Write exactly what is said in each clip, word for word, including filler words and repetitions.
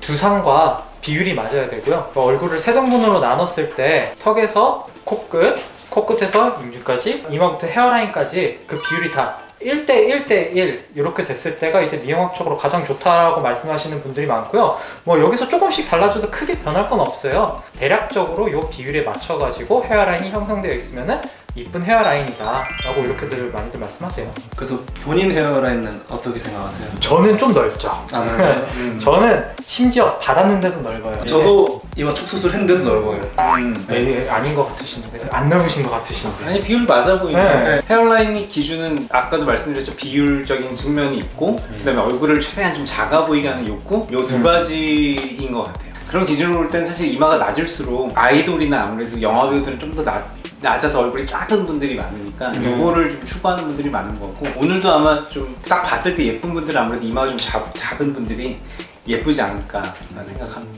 두상과 비율이 맞아야 되고요. 얼굴을 세 등분으로 나눴을 때 턱에서 코끝, 코끝에서 임주까지, 이마부터 헤어라인까지 그 비율이 다 일 대 일 대 일 이렇게 됐을 때가 이제 미용학적으로 가장 좋다라고 말씀하시는 분들이 많고요. 뭐 여기서 조금씩 달라져도 크게 변할 건 없어요. 대략적으로 이 비율에 맞춰 가지고 헤어라인이 형성되어 있으면은 이쁜 헤어라인이다 라고 이렇게들 많이들 말씀하세요. 그래서 본인 헤어라인은 어떻게 생각하세요? 저는 좀 넓죠. 아, 음. 저는 심지어 받았는데도 넓어요. 저도 이마 축소술 했는데도 넓어요. 음. 네, 아닌 것 같으신데, 안 넓으신 것 같으신데. 아니 비율 맞아 보이네. 네. 헤어라인이 기준은 아까도 말씀드렸죠. 비율적인 측면이 있고 음. 그 다음에 얼굴을 최대한 좀 작아 보이게 하는 욕구, 요 두 가지인 것 같아요. 그런 기준으로 볼 때는 사실 이마가 낮을수록 아이돌이나 아무래도 영화 배우들은 좀 더 낮아서 얼굴이 작은 분들이 많으니까 음. 이거를 좀 추구하는 분들이 많은 것 같고, 오늘도 아마 좀 딱 봤을 때 예쁜 분들은 아무래도 이마가 좀 작, 작은 분들이 예쁘지 않을까 생각합니다.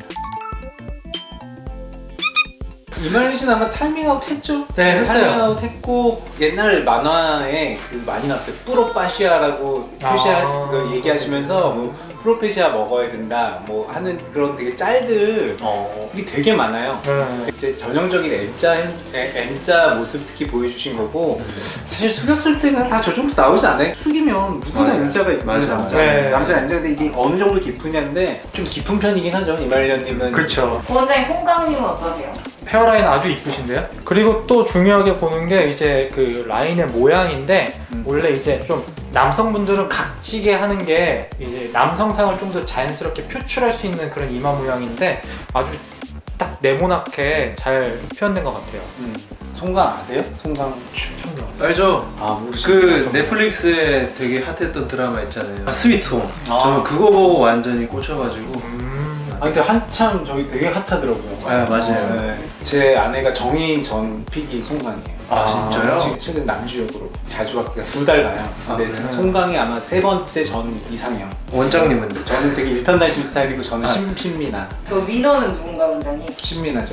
이말리 씨는 아마 타이밍아웃 했죠? 네, 했어요. 타이밍아웃 했고, 옛날 만화에 그 많이 나왔어요. 프로파시아라고 표시할 아 그 얘기하시면서 뭐 프로페시아 먹어야 된다 뭐 하는 그런 되게 짤들이 어 되게 많아요. 네. 이제 전형적인 M자, M자 모습 특히 보여주신 거고, 사실 숙였을 때는 다 저 정도 나오지 않아요? 숙이면 누구나 M자가 있거든요. 남자. 네. 남자 M자인데 이게 어느 정도 깊으냐인데 좀 깊은 편이긴 하죠, 이말년님은. 그렇죠. 원장님 송강님은 어떠세요? 헤어라인 아주 이쁘신데요? 그리고 또 중요하게 보는 게 이제 그 라인의 모양인데, 음. 원래 이제 좀 남성분들은 각지게 하는 게 이제 남성상을 좀 더 자연스럽게 표출할 수 있는 그런 이마 모양인데 아주 딱 네모나게 잘 표현된 것 같아요. 음. 송강 아세요? 송강 처음 들어봤어요. 알죠? 아, 그 넷플릭스에 되게 핫했던 드라마 있잖아요. 아, 스위트홈. 아. 저는 그거 보고 완전히 꽂혀가지고. 음. 아 근데 한참 저기 되게 핫하더라고요. 아 맞아요. 네. 제 아내가 정혜인 전 픽이 송강이에요. 아, 진짜요? 지금 최근 남주역으로 자주 받기가 두 달 가요. 근데 아, 송강이 아마 세 번째 전 이상형. 원장님은? 저는 되게 일편단심 스타일이고 저는 아. 심, 신미나. 그 위너는 누군가 원장님? 신미나죠.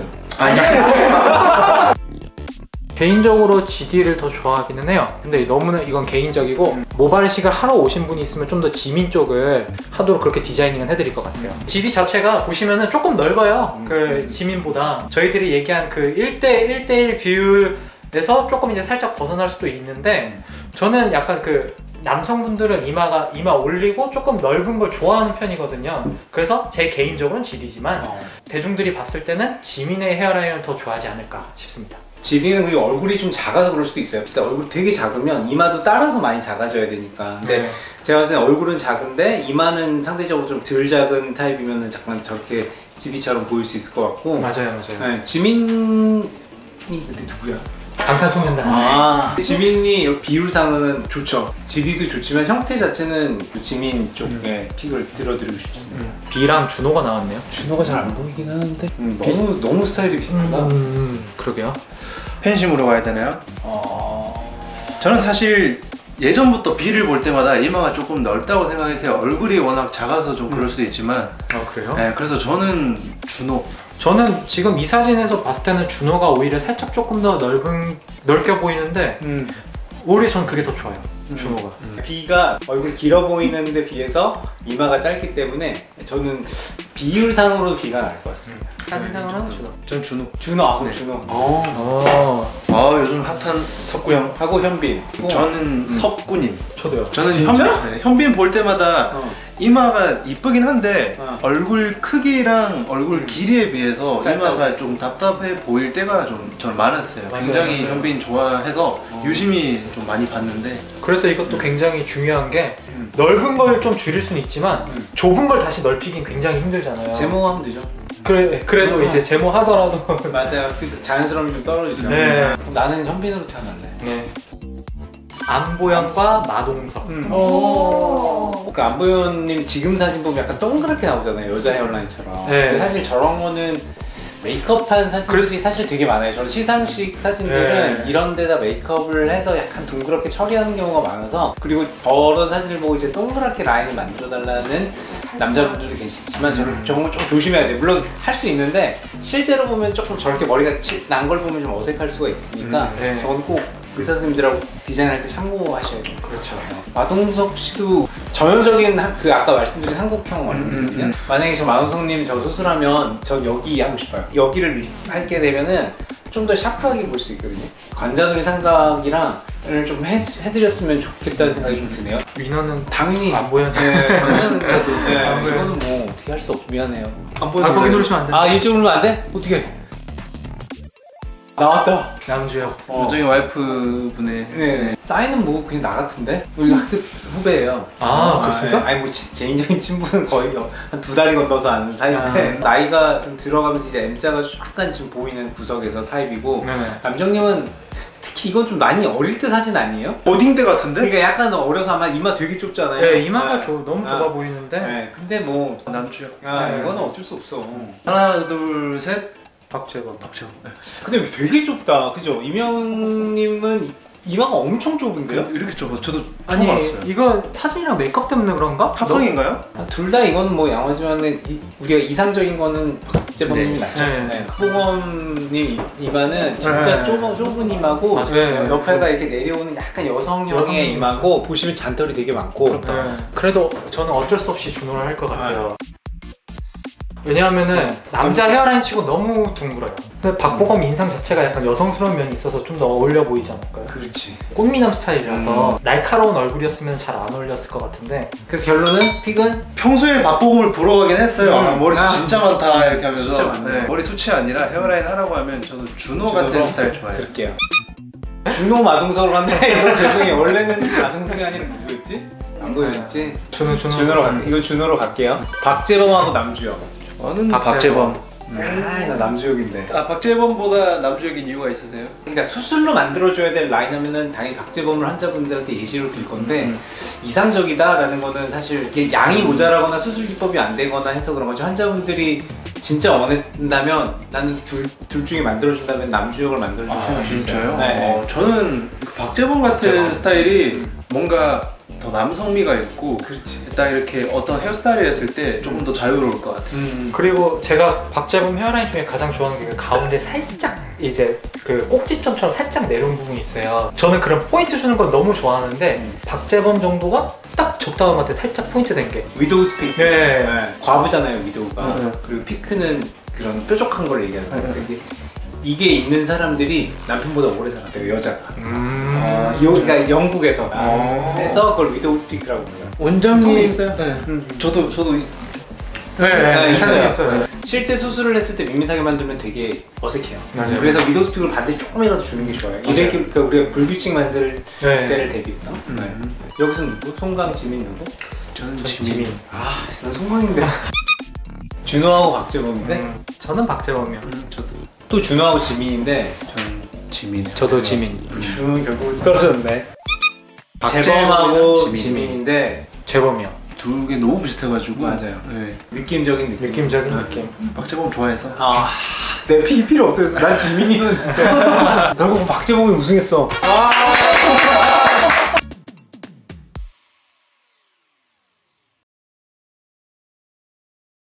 아니. 개인적으로 지디를 더 좋아하기는 해요. 근데 너무나 이건 개인적이고, 음. 모발이식을 하러 오신 분이 있으면 좀 더 지민 쪽을 하도록 그렇게 디자이닝은 해드릴 것 같아요. 음. 지디 자체가 보시면은 조금 넓어요. 음. 그 지민보다. 저희들이 얘기한 그 일 대 일 대 일 비율에서 조금 이제 살짝 벗어날 수도 있는데, 저는 약간 그 남성분들은 이마가 이마 올리고 조금 넓은 걸 좋아하는 편이거든요. 그래서 제 개인적으로는 지디지만 어. 대중들이 봤을 때는 지민의 헤어라인을 더 좋아하지 않을까 싶습니다. 지디는 그게 얼굴이 좀 작아서 그럴 수도 있어요. 일단 얼굴이 되게 작으면 이마도 따라서 많이 작아져야 되니까. 근데 네. 제가 봤을 때 얼굴은 작은데 이마는 상대적으로 좀 덜 작은 타입이면 잠깐 저렇게 지디처럼 보일 수 있을 것 같고. 맞아요, 맞아요. 네, 지민이 근데 누구야? 방탄소년단. 아, 지민이 비율상은 좋죠. 지디도 좋지만 형태 자체는 지민 쪽에 음. 픽을 들어드리고 싶습니다. 음. 비랑 준호가 나왔네요. 준호가 잘 안 보이긴 하는데 음, 너무 너무 스타일이 비슷하다. 음, 음, 그러게요. 팬심으로 가야 되나요? 어... 저는 사실 예전부터 비를 볼 때마다 이마가 조금 넓다고 생각했어요. 얼굴이 워낙 작아서 좀 그럴 수도 있지만. 아 그래요? 네, 그래서 저는 준호. 저는 지금 이 사진에서 봤을 때는 준호가 오히려 살짝 조금 더 넓은 넓게 보이는데 음. 오히려 전 그게 더 좋아요. 음. 준호가. 음. 비가 얼굴이 길어 보이는데 비해서 이마가 짧기 때문에 저는 비율상으로 비가 나을 것 같습니다. 사진상으로는 준호. 전 준호. 준호, 아, 네. 준호. 어. 아 요즘 핫한 석구형 하고 현빈. 저는 음. 석구님. 저도요. 저는 현빈, 네, 현빈 볼 때마다 어. 이마가 이쁘긴 한데 어. 얼굴 크기랑 얼굴 음. 길이에 비해서 짧다. 이마가 좀 답답해 보일 때가 좀 저는 많았어요. 맞아요, 굉장히 맞아요. 현빈 좋아해서 어. 유심히 좀 많이 봤는데, 그래서 이것도 굉장히 중요한 게 음. 넓은 걸 좀 줄일 수는 있지만 음. 좁은 걸 다시 넓히긴 굉장히 힘들잖아요. 제모하면 되죠. 그래, 그래도 음. 이제 제모 하더라도 맞아요. 그 자연스러움이 좀 떨어지죠. 네. 나는 현빈으로 태어날래. 네. 안보현과 마동석. 음. 오. 그 안보현님 지금 사진 보면 약간 동그랗게 나오잖아요. 여자 헤어라인처럼. 네. 근데 사실 저런 거는 메이크업한 사진들이 그래. 사실 되게 많아요. 저는 시상식 사진들은 네. 이런 데다 메이크업을 해서 약간 둥그렇게 처리하는 경우가 많아서, 그리고 저런 사진을 보고 이제 동그랗게 라인을 만들어달라는 남자분들도 계시지만 저는 음. 정말 좀 조심해야 돼요. 물론 할 수 있는데 실제로 보면 조금 저렇게 머리가 난 걸 보면 좀 어색할 수가 있으니까 음, 네. 저건 꼭 의사 선생님들하고 디자인할 때 참고하셔야 돼요. 그렇죠. 네. 마동석 씨도 전형적인 한- 그 아까 말씀드린 한국형 얼굴이거든요. 만약에 저 마동석님 저 수술하면 전 여기 하고 싶어요. 여기를 미- 하게 되면은 좀 더 샤프하게 볼 수 있거든요. 관자놀이 삼각이랑 좀 해, 해드렸으면 좋겠다는 생각이 좀 드네요. 위너는 당연히 안 보였네. 네, 당연히 저도 네, 안 보여요. 이거는 뭐 어떻게 할 수 없고 미안해요. 안 아 거기 누르시면 안 돼. 아 이쪽 누르면 안 돼? 어떻게? 나왔다. 남주혁. 어. 요정의 와이프분의 네. 사인은 뭐 그냥 나 같은데? 우리 학교 후배예요. 아, 그렇습니까? 네. 아니 뭐 지- 개인적인 친분은 거의 한 두 달이 건너서 아는 사이인데 아. 나이가 좀 들어가면서 이제 M자가 약간 좀 보이는 구석에서 타입이고 네네. 남정님은 특히 이건 좀 많이 어릴 때 사진 아니에요? 어딩 때 같은데? 그러니까 약간 어려서 아마 이마 되게 좁잖아요. 네 이마가 네. 조- 너무 아. 좁아 보이는데. 네. 근데 뭐 남주혁. 아, 네. 이거는 어쩔 수 없어. 하나 둘 셋. 박재범. 박재범. 근데 되게 좁다, 그죠? 이명님은 이- 이마가 엄청 좁은데요? 이렇게 좁아. 저도 처음 아니 알았어요. 이거 사진이랑 메이크업 때문에 그런가? 합성인가요? 둘 다 이건 뭐 양호지만은 이- 우리가 이상적인 거는 박재범님이 네. 낫죠. 네. 네. 박보검님 이마는 진짜 네. 좁은, 좁은 이마고 맞아요. 네. 옆에가 이렇게 내려오는 약간 여성형의 여성 이마고 보시면 잔털이 되게 많고 네. 그래도 저는 어쩔 수 없이 준호를 할 것 같아요. 왜냐하면은 남자 헤어라인 치고 너무 둥글어요. 근데 박보검 인상 자체가 약간 여성스러운 면이 있어서 좀 더 어울려 보이지 않을까요? 그렇지. 꽃미남 스타일이라서 날카로운 얼굴이었으면 잘 안 어울렸을 것 같은데. 그래서 결론은 픽은 평소에 박보검을 보러 가긴 했어요. 음. 아, 머리숱 아. 진짜 많다 이렇게 하면서. 진짜 많네. 네, 머리숱이 아니라 헤어라인 하라고 하면 저도 준호 같은 준호로? 스타일 좋아해요. 그럴게요. 준호 마동석으로 갔는데 이거 죄송해요. 원래는 마동석이 아니라 누구였지? 안 보였지? 준호 준호. 준호로 갈게요. 이거 준호로 갈게요. 박재범하고 남주혁. 저는 박재범. 박재범. 아, 나 남주혁인데. 아 박재범보다 남주혁인 이유가 있으세요? 그러니까 수술로 만들어줘야 될 라인 하면은 당연히 박재범을 환자분들한테 예시로 들 건데 음. 이상적이다라는 거는 사실 이게 양이 모자라거나 수술 기법이 안 되거나 해서 그런 거죠. 환자분들이 진짜 원한다면 나는 둘, 둘 중에 만들어준다면 남주혁을 만들어줄 생각이 있어요. 네. 어, 저는 그 박재범 같은 박재범. 스타일이 뭔가 더 남성미가 있고 그렇지. 딱 이렇게 어떤 헤어스타일을 했을 때 조금 더 자유로울 것 같아요. 음. 그리고 제가 박재범 헤어라인 중에 가장 좋아하는 게 그 가운데 살짝 이제 그 꼭지점처럼 살짝 내려온 부분이 있어요. 저는 그런 포인트 주는 건 너무 좋아하는데 음. 박재범 정도가 딱 적당한 것 같아요. 살짝 포인트 된 게. 위도우 스피크. 네. 네. 과부잖아요, 위도우가. 네. 그리고 피크는 그런 뾰족한 걸 얘기하는 거예요. 네. 근데 이게 있는 사람들이 남편보다 오래 살았대요, 여자가. 음. 어, 요, 그러니까 영국에서. 어. 그래서 그걸 위도우 스피크라고 불러요. 원장님 있어요? 네. 음. 저도 저도 이- 네, 네, 있어요. 있어요. 있어요. 실제 수술을 했을 때 밋밋하게 만들면 되게 어색해요. 맞아요. 그래서 위도우 스피크를 반드시 조금이라도 주는 게 좋아요. 맞아요. 이렇게 그러니까 우리가 불규칙 만들 네. 때를 대비해서. 네. 여기서 누구? 송강, 지민 누구? 저는 저 지민. 지민. 아, 난 송강인데. 준호하고 박재범인데 음, 저는 박재범이요. 음, 저도 또 준호하고 지민인데 저는 지민. 저도 지민. 준호는 결국 떨어졌네. 박재범이랑 재범하고 지민. 지민인데 재범이요. 두 개 너무 비슷해가지고. 맞아요. 네. 느낌적인 느낌. 느낌적인 네. 느낌. 박재범 좋아해서. 아, 내 피 필요 없어요. 난 지민이면. 결국 박재범이 우승했어. 아.